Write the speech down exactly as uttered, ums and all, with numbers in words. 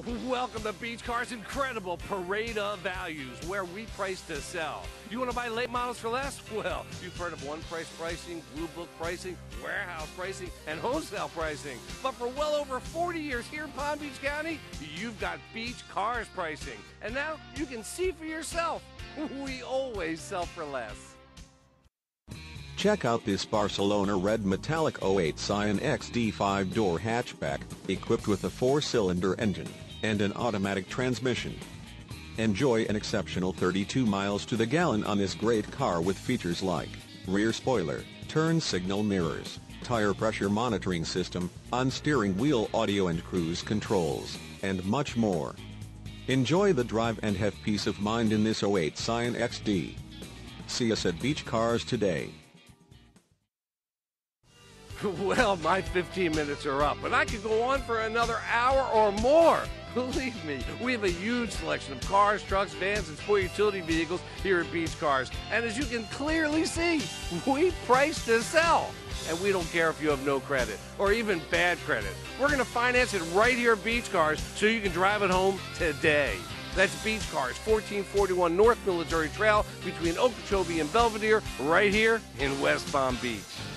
Welcome to Beach Car's incredible parade of values, where we price to sell. You want to buy late models for less? Well, you've heard of one-price pricing, blue book pricing, warehouse pricing, and wholesale pricing. But for well over forty years here in Palm Beach County, you've got Beach Car's pricing. And now you can see for yourself. We always sell for less. Check out this Barcelona red metallic oh eight Scion X D five-door hatchback, equipped with a four-cylinder engine and an automatic transmission. Enjoy an exceptional thirty-two miles to the gallon on this great car with features like rear spoiler, turn signal mirrors, tire pressure monitoring system, on-steering wheel audio and cruise controls, and much more. Enjoy the drive and have peace of mind in this oh eight Scion X D. See us at Beach Cars today. Well, my fifteen minutes are up, but I could go on for another hour or more. Believe me, we have a huge selection of cars, trucks, vans, and sport utility vehicles here at Beach Cars. And as you can clearly see, we price to sell. And we don't care if you have no credit or even bad credit. We're going to finance it right here at Beach Cars so you can drive it home today. That's Beach Cars, fourteen forty-one North Military Trail between Okeechobee and Belvedere, right here in West Palm Beach.